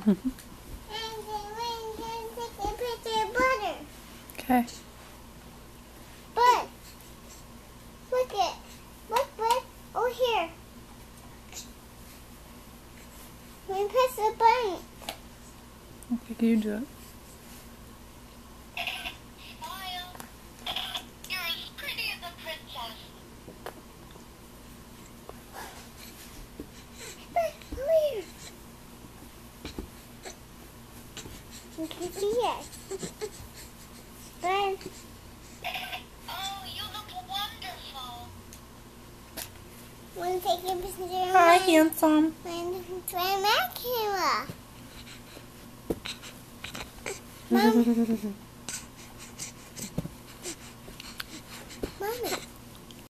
And then we're going to take a picture of butter. Okay. But look it. Look, bud. Over here. We press the button. Okay, you do it. Smile. You're as pretty as a princess. But over here. You can see it. But Oh, you look wonderful. want to take a picture of Hi, mine? handsome. Try my camera. Mom.